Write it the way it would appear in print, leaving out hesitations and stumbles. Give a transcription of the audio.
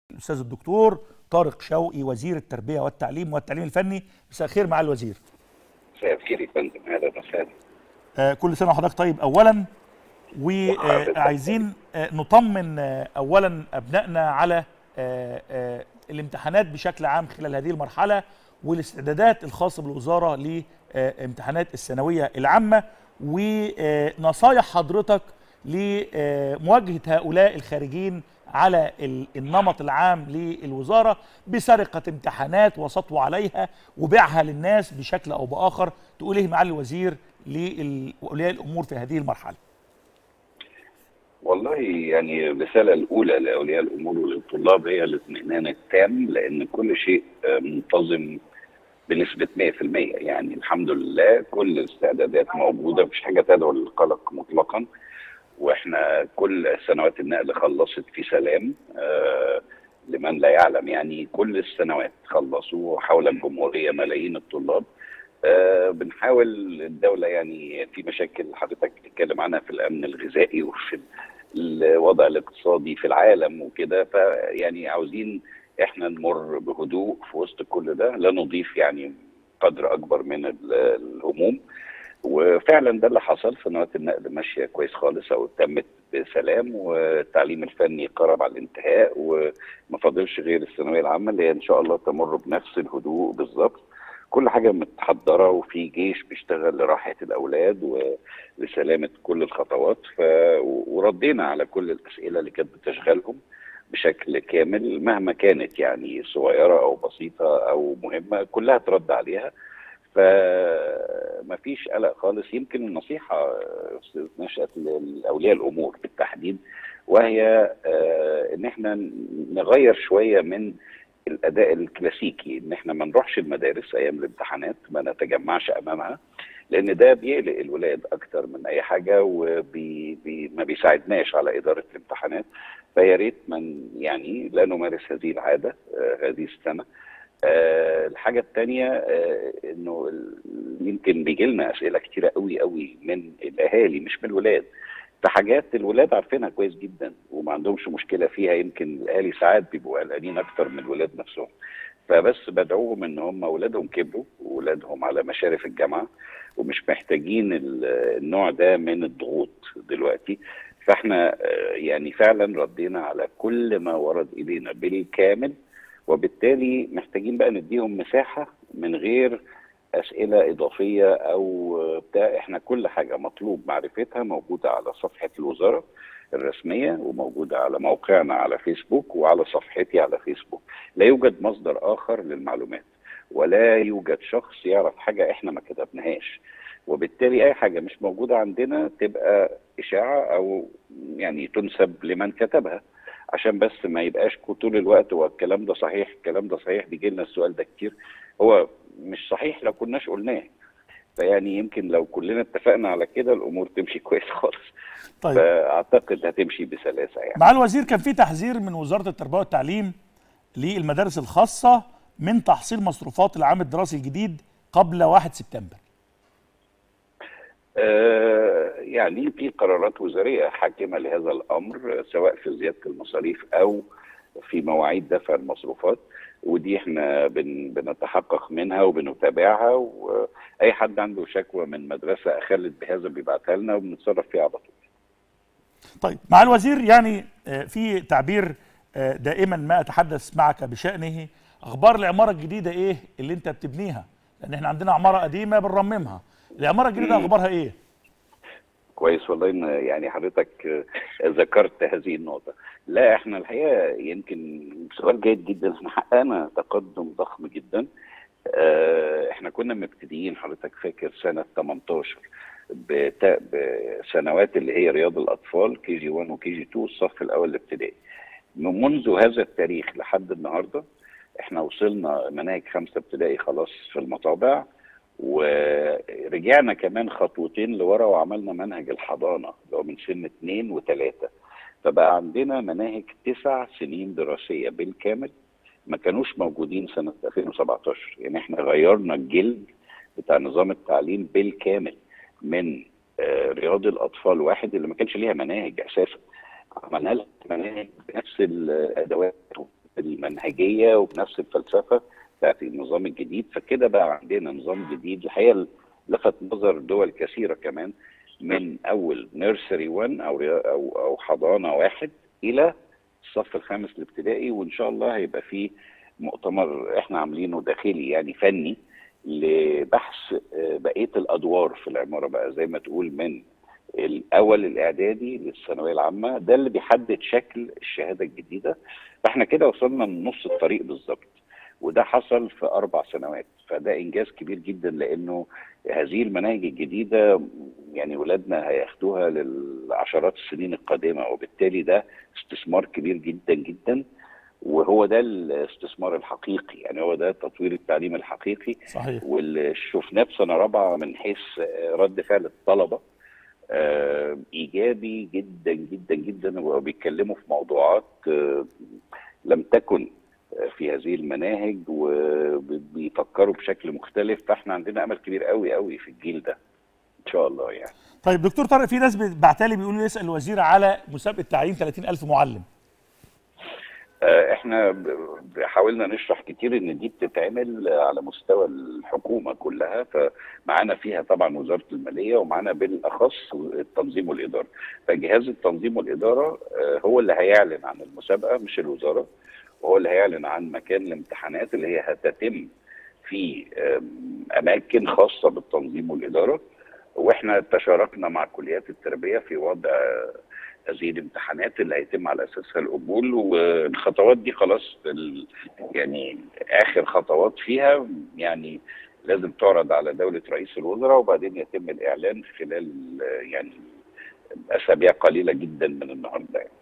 الأستاذ الدكتور طارق شوقي وزير التربية والتعليم الفني. مساء الخير مع الوزير. مساء الخير يا فندم، اهلا وسهلا. كل سنة وحضرتك طيب أولا، وعايزين نطمن أولا أبنائنا على الامتحانات بشكل عام خلال هذه المرحلة والاستعدادات الخاصة بالوزارة لامتحانات الثانوية العامة، ونصايح حضرتك لمواجهة هؤلاء الخارجين على النمط العام للوزارة بسرقة امتحانات وسطو عليها وبيعها للناس بشكل أو بآخر. تقول إيه معالي الوزير لأولياء الأمور في هذه المرحلة؟ والله يعني الرسالة الأولى لأولياء الأمور وللطلاب هي الاطمئنان التام، لأن كل شيء منتظم بنسبة 100%. يعني الحمد لله كل الاستعدادات موجودة، مفيش حاجة تدعو للقلق مطلقا. واحنا كل سنوات النقل خلصت في سلام. لمن لا يعلم يعني كل السنوات خلصوا حول الجمهورية ملايين الطلاب. بنحاول الدولة، يعني في مشاكل حضرتك بتتكلم عنها في الأمن الغذائي وفي الوضع الاقتصادي في العالم وكده، فيعني عاوزين احنا نمر بهدوء في وسط كل ده، لا نضيف يعني قدر أكبر من الهموم. وفعلا ده اللي حصل. سنوات النقل ماشيه كويس خالص او تمت بسلام، والتعليم الفني قرب على الانتهاء، وما فاضلش غير الثانويه العامه اللي هي ان شاء الله تمر بنفس الهدوء بالظبط. كل حاجه متحضره، وفي جيش بيشتغل لراحه الاولاد ولسلامه كل الخطوات. وردينا على كل الاسئله اللي كانت بتشغلهم بشكل كامل، مهما كانت يعني صغيره او بسيطه او مهمه، كلها اترد عليها. فما فيش قلق خالص. يمكن النصيحة نشأت لأولياء الأمور بالتحديد، وهي إن احنا نغير شوية من الأداء الكلاسيكي، إن احنا ما نروحش المدارس أيام الامتحانات، ما نتجمعش أمامها، لأن ده بيقلق الولاد أكتر من أي حاجة وما بيساعدناش على إدارة الامتحانات. فيا ريت من يعني لا نمارس هذه العادة هذه السنة. الحاجة الثانية انه يمكن بيجي لنا اسئلة كتيرة قوي قوي من الاهالي مش من الولاد، في حاجات الولاد عارفينها كويس جدا وما عندهمش مشكلة فيها. يمكن الاهالي ساعات بيبقوا قلقانين اكتر من الولاد نفسهم. فبس بدعوهم ان هم اولادهم كبروا واولادهم على مشارف الجامعة ومش محتاجين النوع ده من الضغوط دلوقتي. فاحنا يعني فعلا ردينا على كل ما ورد الينا بالكامل، وبالتالي محتاجين بقى نديهم مساحة من غير أسئلة إضافية أو بتاع. إحنا كل حاجة مطلوب معرفتها موجودة على صفحة الوزارة الرسمية، وموجودة على موقعنا على فيسبوك وعلى صفحتي على فيسبوك. لا يوجد مصدر آخر للمعلومات، ولا يوجد شخص يعرف حاجة إحنا ما كتبناهاش. وبالتالي أي حاجة مش موجودة عندنا تبقى إشاعة أو يعني تنسب لمن كتبها، عشان بس ما يبقاش طول الوقت هو الكلام ده صحيح الكلام ده صحيح. بيجي لنا السؤال ده كتير. هو مش صحيح لو كناش قلناه، فيعني يمكن لو كلنا اتفقنا على كده الامور تمشي كويس خالص. طيب، فاعتقد هتمشي بسلاسه يعني. مع الوزير كان في تحذير من وزارة التربية والتعليم للمدارس الخاصة من تحصيل مصروفات العام الدراسي الجديد قبل 1 سبتمبر. يعني في قرارات وزارية حاكمة لهذا الأمر، سواء في زيادة المصاريف أو في مواعيد دفع المصروفات، ودي احنا بنتحقق منها وبنتابعها، وأي حد عنده شكوى من مدرسة أخلت بهذا بيبعتها لنا وبنتصرف فيها على طول. طيب مع الوزير، يعني في تعبير دائما ما أتحدث معك بشأنه، أخبار العمارة الجديدة إيه اللي أنت بتبنيها؟ لأن احنا عندنا عمارة قديمة بنرممها، العمارة الجديدة أخبارها إيه؟ كويس والله ان يعني حضرتك ذكرت هذه النقطة. لا احنا الحقيقة يمكن سؤال جيد جدا. احنا حققنا تقدم ضخم جدا. احنا كنا مبتدئين، حضرتك فاكر سنة 18 بسنوات اللي هي رياض الأطفال كي جي 1 وكي جي 2 الصف الأول الابتدائي. منذ هذا التاريخ لحد النهاردة احنا وصلنا مناهج 5 ابتدائي خلاص في المطابع، ورجعنا كمان خطوتين لورا وعملنا منهج الحضانة اللي هو من سن 2 و3. فبقى عندنا مناهج 9 سنين دراسية بالكامل ما كانوش موجودين سنة 2017. يعني احنا غيرنا الجلد بتاع نظام التعليم بالكامل من رياض الأطفال 1 اللي ما كانش ليها مناهج أساسا، عملنا لها مناهج بنفس الأدوات المنهجيه وبنفس الفلسفه بتاعت النظام الجديد. فكده بقى عندنا نظام جديد الحقيقه لفت نظر دول كثيره كمان، من اول نيرسري 1 او حضانه واحد الى الصف الخامس الابتدائي. وان شاء الله هيبقى فيه مؤتمر احنا عاملينه داخلي يعني فني لبحث بقيه الادوار في العماره بقى، زي ما تقول من الاول الاعدادي للثانويه العامه، ده اللي بيحدد شكل الشهاده الجديده. فاحنا كده وصلنا لنص الطريق بالظبط، وده حصل في 4 سنوات. فده انجاز كبير جدا، لانه هذه المناهج الجديده يعني ولادنا هياخدوها للعشرات السنين القادمه، وبالتالي ده استثمار كبير جدا جدا، وهو ده الاستثمار الحقيقي، يعني هو ده تطوير التعليم الحقيقي. صحيح. واللي شفناه في سنه رابعه من حيث رد فعل الطلبه ايجابي جدا جدا جدا، وبيتكلموا في موضوعات لم تكن في هذه المناهج، وبيفكروا بشكل مختلف. فاحنا عندنا امل كبير قوي قوي في الجيل ده ان شاء الله يعني. طيب دكتور طارق، في ناس بعتالي بيقولوا يسأل الوزير على مسابقه تعيين 30,000 معلم. احنا حاولنا نشرح كتير ان دي بتتعمل على مستوى الحكومه كلها، فمعانا فيها طبعا وزاره الماليه، ومعانا بالاخص التنظيم والاداره. فجهاز التنظيم والاداره هو اللي هيعلن عن المسابقه مش الوزاره، وهو اللي هيعلن عن مكان الامتحانات اللي هي هتتم في اماكن خاصه بالتنظيم والاداره. واحنا تشاركنا مع كليات التربيه في وضع هذه الامتحانات اللي هيتم على اساسها القبول، والخطوات دي خلاص يعني اخر خطوات فيها، يعني لازم تعرض على دوله رئيس الوزراء، وبعدين يتم الاعلان خلال يعني اسابيع قليله جدا من النهارده يعني.